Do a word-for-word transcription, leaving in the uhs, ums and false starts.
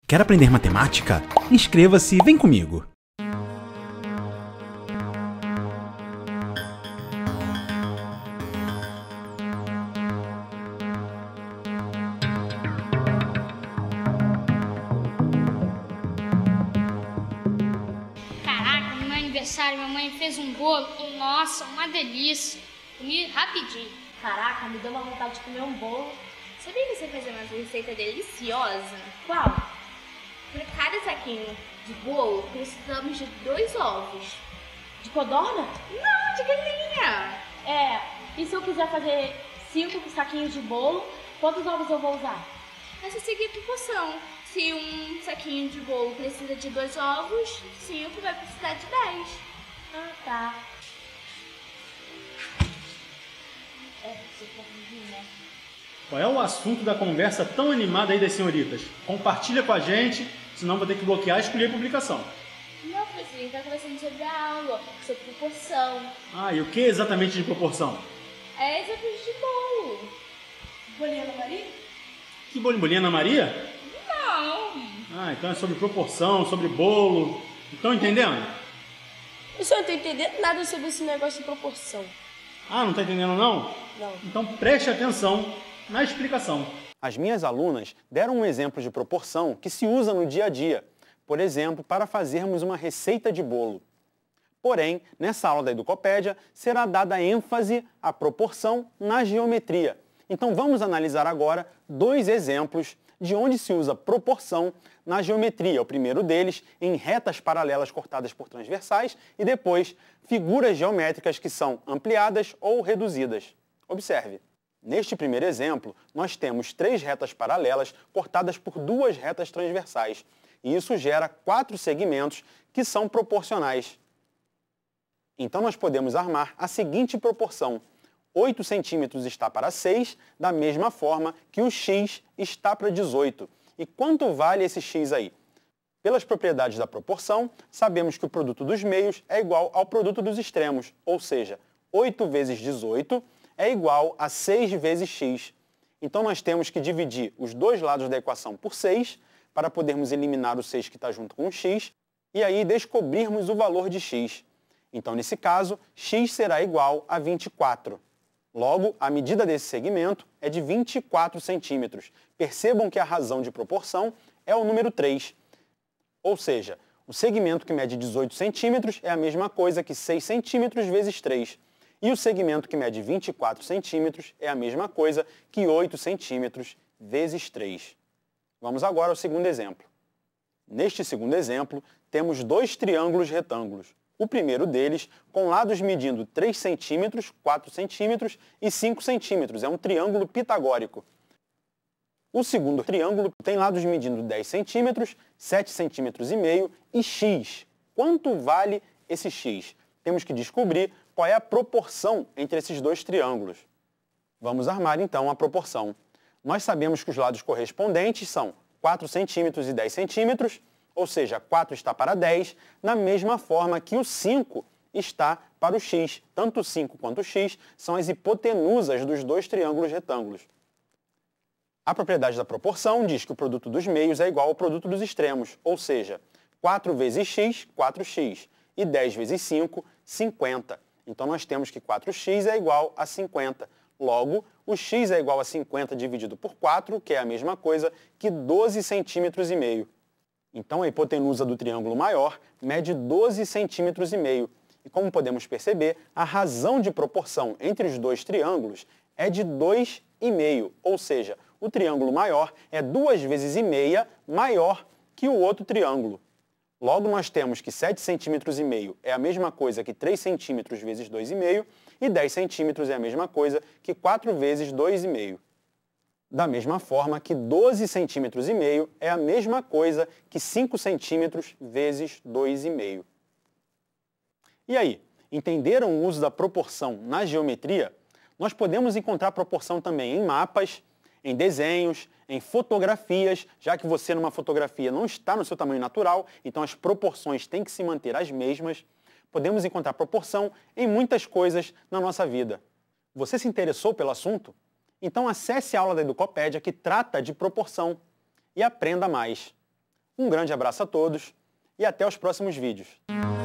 Quer aprender matemática? Inscreva-se e vem comigo! Caraca, no meu aniversário minha mãe fez um bolo e nossa, uma delícia. Comi rapidinho. Caraca, me deu uma vontade de comer um bolo. Sabia que você fazia uma receita deliciosa? Qual? Para cada saquinho de bolo, precisamos de dois ovos. De codorna? Não, de galinha. É, e se eu quiser fazer cinco saquinhos de bolo, quantos ovos eu vou usar? É só seguir a proporção. Se um saquinho de bolo precisa de dois ovos, cinco vai precisar de dez. Ah, tá. É, você tá rindo, né? Qual é o assunto da conversa tão animada aí das senhoritas? Compartilha com a gente, senão vou ter que bloquear e excluir a publicação. Não, professor, a gente tá conversando sobre a aula, sobre proporção. Ah, e o que exatamente de proporção? É exemplos de bolo. Bolinha Ana Maria? Que bolo, bolinha Ana Maria? Não. Ah, então é sobre proporção, sobre bolo. Estão entendendo? Eu só não tô entendendo nada sobre esse negócio de proporção. Ah, não está entendendo não? Não. Então preste atenção na explicação. As minhas alunas deram um exemplo de proporção que se usa no dia a dia, por exemplo, para fazermos uma receita de bolo. Porém, nessa aula da Educopédia, será dada ênfase à proporção na geometria. Então vamos analisar agora dois exemplos de onde se usa proporção na geometria. O primeiro deles em retas paralelas cortadas por transversais e depois figuras geométricas que são ampliadas ou reduzidas. Observe. Neste primeiro exemplo, nós temos três retas paralelas cortadas por duas retas transversais. E isso gera quatro segmentos que são proporcionais. Então nós podemos armar a seguinte proporção. oito centímetros está para seis, da mesma forma que o x está para dezoito. E quanto vale esse x aí? Pelas propriedades da proporção, sabemos que o produto dos meios é igual ao produto dos extremos, ou seja, oito vezes dezoito é igual a seis vezes x. Então nós temos que dividir os dois lados da equação por seis, para podermos eliminar o seis que está junto com o x, e aí descobrirmos o valor de x. Então, nesse caso, x será igual a vinte e quatro. Logo, a medida desse segmento é de vinte e quatro centímetros. Percebam que a razão de proporção é o número três. Ou seja, o segmento que mede dezoito centímetros é a mesma coisa que seis centímetros vezes três. E o segmento que mede vinte e quatro centímetros é a mesma coisa que oito centímetros vezes três. Vamos agora ao segundo exemplo. Neste segundo exemplo, temos dois triângulos retângulos. O primeiro deles, com lados medindo três centímetros, quatro centímetros e cinco centímetros. É um triângulo pitagórico. O segundo triângulo tem lados medindo dez centímetros, sete centímetros e meio e x. Quanto vale esse x? Temos que descobrir qual é a proporção entre esses dois triângulos. Vamos armar, então, a proporção. Nós sabemos que os lados correspondentes são quatro centímetros e dez centímetros, ou seja, quatro está para dez, da mesma forma que o cinco está para o x. Tanto o cinco quanto o x são as hipotenusas dos dois triângulos retângulos. A propriedade da proporção diz que o produto dos meios é igual ao produto dos extremos, ou seja, quatro vezes x, quatro x, e dez vezes cinco, cinquenta. Então nós temos que quatro x é igual a cinquenta. Logo, o x é igual a cinquenta dividido por quatro, que é a mesma coisa que doze centímetros e meio. Então a hipotenusa do triângulo maior mede doze centímetros e meio. E como podemos perceber, a razão de proporção entre os dois triângulos é de dois e meio, ou seja, o triângulo maior é duas vezes e meia maior que o outro triângulo. Logo, nós temos que sete centímetros e meio é a mesma coisa que três centímetros vezes dois e meio e dez centímetros é a mesma coisa que quatro vezes dois e meio. Da mesma forma que doze centímetros e meio é a mesma coisa que cinco centímetros vezes dois e meio. E aí, entenderam o uso da proporção na geometria? Nós podemos encontrar proporção também em mapas, em desenhos, em fotografias, já que você numa fotografia não está no seu tamanho natural, então as proporções têm que se manter as mesmas. Podemos encontrar proporção em muitas coisas na nossa vida. Você se interessou pelo assunto? Então acesse a aula da Educopédia que trata de proporção e aprenda mais. Um grande abraço a todos e até os próximos vídeos.